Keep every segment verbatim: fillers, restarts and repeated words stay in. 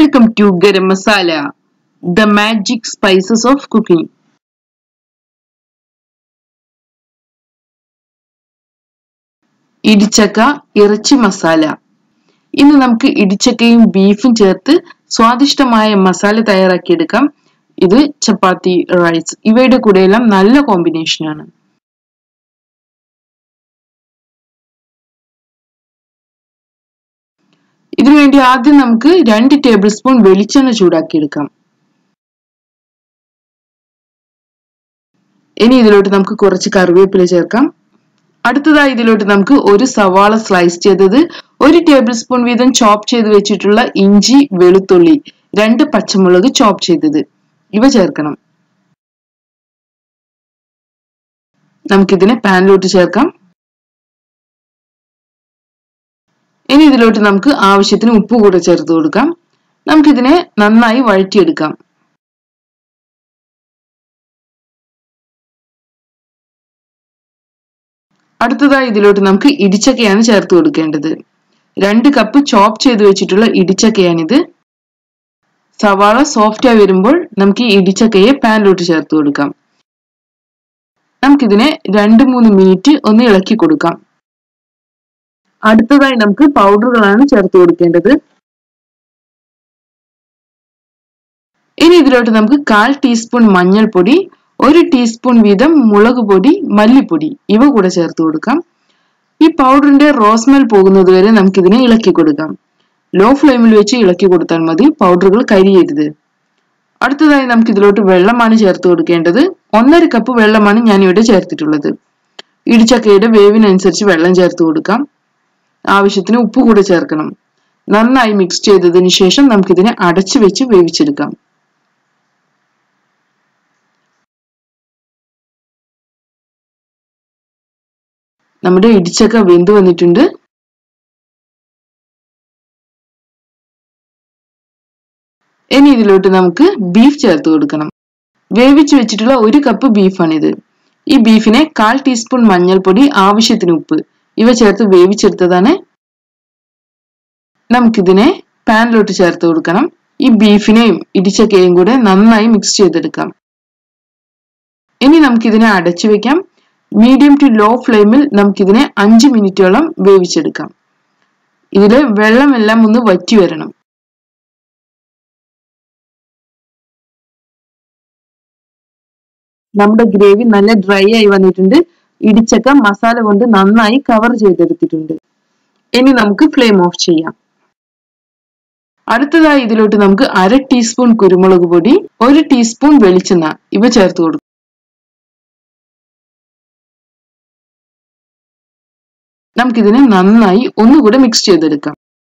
Welcome to Garam Masala, the magic spices of cooking. ഇടിച്ചക്ക ഇറച്ചി മസാല. ഇന്ന് നമുക്ക് ഇടിച്ചക്കയും ബീഫും ചേർത്ത് സ്വാദിഷ്ടമായ മസാല തയ്യാറാക്കിയെടുക്കാം. ഇത് ചപ്പാത്തി, റൈസ് ഇവയുടെ കൂടെയെല്ലാം നല്ല കോമ്പിനേഷനാണ്. ഇതിനുവേണ്ടി ആദ്യം നമുക്ക് രണ്ട് ടേബിൾ സ്പൂൺ വെളിച്ചെണ്ണ ചൂടാക്കിയെടുക്കാം. ഇനി ഇതിലോട്ട് നമുക്ക് കുറച്ച് കറിവേപ്പില ചേർക്കാം. അടുത്തതായി ഇതിലോട്ട് നമുക്ക് ഒരു സവാള സ്ലൈസ് ചെയ്തത്, ഒരു ടേബിൾ സ്പൂൺ വീതം ചോപ്പ് ചെയ്ത് വെച്ചിട്ടുള്ള ഇഞ്ചി, വെളുത്തുള്ളി, രണ്ട് പച്ചമുളക് ചോപ്പ് ചെയ്തത് ഇവ ചേർക്കണം. നമുക്കിതിനെ പാനിലോട്ട് ചേർക്കാം. ഇനി ഇതിലോട്ട് നമുക്ക് ആവശ്യത്തിന് ഉപ്പ് കൂടെ ചേർത്ത് കൊടുക്കാം. നമുക്കിതിനെ നന്നായി വഴറ്റിയെടുക്കാം. അടുത്തതായി ഇതിലോട്ട് നമുക്ക് ഇടിച്ചക്കയാണ് ചേർത്ത് കൊടുക്കേണ്ടത്. രണ്ട് കപ്പ് ചോപ്പ് ചെയ്ത് വെച്ചിട്ടുള്ള ഇടിച്ചക്കയാണിത്. സവാള സോഫ്റ്റ് ആയി വരുമ്പോൾ നമുക്ക് ഈ ഇടിച്ചക്കയെ പാനിലോട്ട് ചേർത്ത് കൊടുക്കാം. നമുക്കിതിനെ രണ്ട് മൂന്ന് മിനിറ്റ് ഒന്ന് ഇളക്കി കൊടുക്കാം. അടുത്തതായി നമുക്ക് പൗഡറുകളാണ് ചേർത്ത് കൊടുക്കേണ്ടത്. ഇനി ഇതിലോട്ട് നമുക്ക് കാൽ ടീസ്പൂൺ മഞ്ഞൾപ്പൊടി, ഒരു ടീസ്പൂൺ വീതം മുളക് പൊടി, മല്ലിപ്പൊടി ഇവ കൂടെ ചേർത്ത് കൊടുക്കാം. ഈ പൗഡറിന്റെ റോസ്മെൽ പോകുന്നത് വരെ നമുക്കിതിനെ ഇളക്കി കൊടുക്കാം. ലോ ഫ്ലെയിമിൽ വെച്ച് ഇളക്കി കൊടുത്താൽ മതി, പൗഡറുകൾ കരിയരുത്. അടുത്തതായി നമുക്ക് ഇതിലോട്ട് വെള്ളമാണ് ചേർത്ത് കൊടുക്കേണ്ടത്. ഒന്നര കപ്പ് വെള്ളമാണ് ഞാൻ ഇവിടെ ചേർത്തിട്ടുള്ളത്. ഇടിച്ചക്കയുടെ വേവിനനുസരിച്ച് വെള്ളം ചേർത്ത് കൊടുക്കാം. ആവശ്യത്തിന് ഉപ്പ് കൂടെ ചേർക്കണം. നന്നായി മിക്സ് ചെയ്തതിനു ശേഷം നമുക്കിതിനെ അടച്ചു വെച്ച് വേവിച്ചെടുക്കാം. നമ്മുടെ ഇടിച്ചക്ക വെന്ത് വന്നിട്ടുണ്ട്. ഇനി ഇതിലോട്ട് നമുക്ക് ബീഫ് ചേർത്ത് കൊടുക്കണം. വേവിച്ച് വെച്ചിട്ടുള്ള ഒരു കപ്പ് ബീഫാണിത്. ഈ ബീഫിനെ കാൽ ടീസ്പൂൺ മഞ്ഞൾപ്പൊടി, ആവശ്യത്തിന് ഉപ്പ് ഇവ ചേർത്ത് വേവിച്ചെടുത്തതാണ്. നമുക്കിതിനെ പാനിലോട്ട് ചേർത്ത് കൊടുക്കണം. ഈ ബീഫിനെയും ഇടിച്ചക്കയും കൂടെ നന്നായി മിക്സ് ചെയ്തെടുക്കാം. ഇനി നമുക്കിതിനെ അടച്ചു വെക്കാം. മീഡിയം ടു ലോ ഫ്ലെയിമിൽ നമുക്കിതിനെ അഞ്ച് മിനിറ്റോളം വേവിച്ചെടുക്കാം. ഇതില് വെള്ളമെല്ലാം ഒന്ന് വറ്റി വരണം. നമ്മുടെ ഗ്രേവി നല്ല ഡ്രൈ ആയി വന്നിട്ടുണ്ട്. ഇടിച്ചക്ക മസാല കൊണ്ട് നന്നായി കവർ ചെയ്തെടുത്തിട്ടുണ്ട്. ഇനി നമുക്ക് ഫ്ലെയിം ഓഫ് ചെയ്യാം. അടുത്തതായി ഇതിലോട്ട് നമുക്ക് അര ടീസ്പൂൺ കുരുമുളക് പൊടി, ഒരു ടീസ്പൂൺ വെളിച്ചെണ്ണ ഇവ ചേർത്ത് കൊടുക്കും. നമുക്കിതിനെ നന്നായി ഒന്നുകൂടെ മിക്സ് ചെയ്തെടുക്കാം.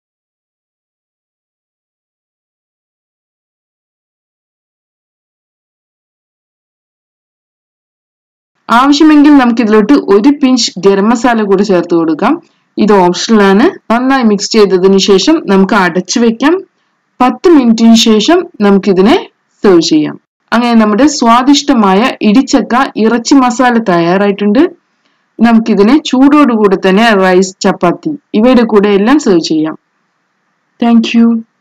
ആവശ്യമെങ്കിൽ നമുക്ക് ഇതിലോട്ട് ഒരു പിഞ്ച് ഗരം മസാല കൂടെ ചേർത്ത് കൊടുക്കാം. ഇത് ഓപ്ഷണൽ ആണ്. നന്നായി മിക്സ് ചെയ്തതിനു ശേഷം നമുക്ക് അടച്ചു വെക്കാം. പത്ത് മിനിറ്റിന് ശേഷം നമുക്കിതിനെ സെർവ് ചെയ്യാം. അങ്ങനെ നമ്മുടെ സ്വാദിഷ്ടമായ ഇടിച്ചക്ക ഇറച്ചി മസാല തയ്യാറായിട്ടുണ്ട്. നമുക്കിതിനെ ചൂടോടുകൂടെ തന്നെ റൈസ്, ചപ്പാത്തി ഇവയുടെ കൂടെ എല്ലാം സെർവ് ചെയ്യാം. Thank U.